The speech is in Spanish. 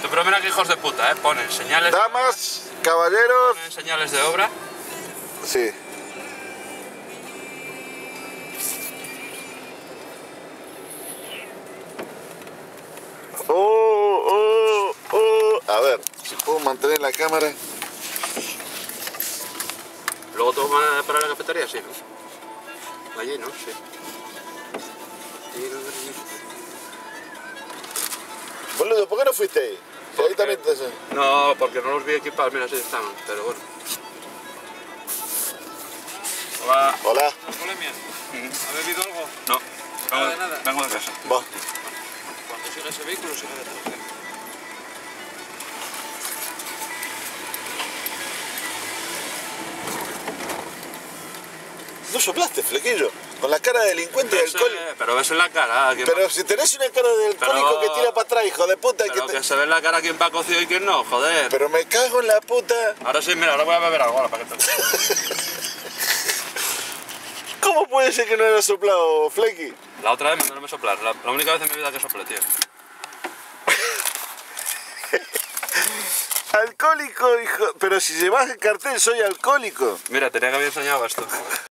Pero mira que hijos de puta, ponen señales... Damas, caballeros... Ponen señales de obra. Sí. A ver, si puedo mantener la cámara. Luego todo va para la cafetería, sí, ¿no? Allí, ¿no? Sí. Boludo, ¿por qué no fuiste ahí? Si ahí también te... No, porque no los vi equipados, mira, así están, pero bueno. Hola. Hola. Polemia. ¿Ha bebido algo? No. Nada de nada. Vengo de casa. Va. Cuando siga ese vehículo, siga detrás. No soplaste, flequillo. Con la cara de delincuente y alcohólico. Pero ves en la cara. Pero si tenés una cara de alcohólico que tira para atrás, hijo de puta. Pero que se ve en la cara quién va cocido y quién no, joder. Pero me cago en la puta. Ahora sí, mira, ahora voy a beber algo ahora para que te... ¿Cómo puede ser que no haya soplado, Flequi? La otra vez mandándome soplar. La única vez en mi vida que soplé, tío. Alcohólico, hijo. Pero si llevas el cartel, soy alcohólico. Mira, tenía que haber enseñado esto.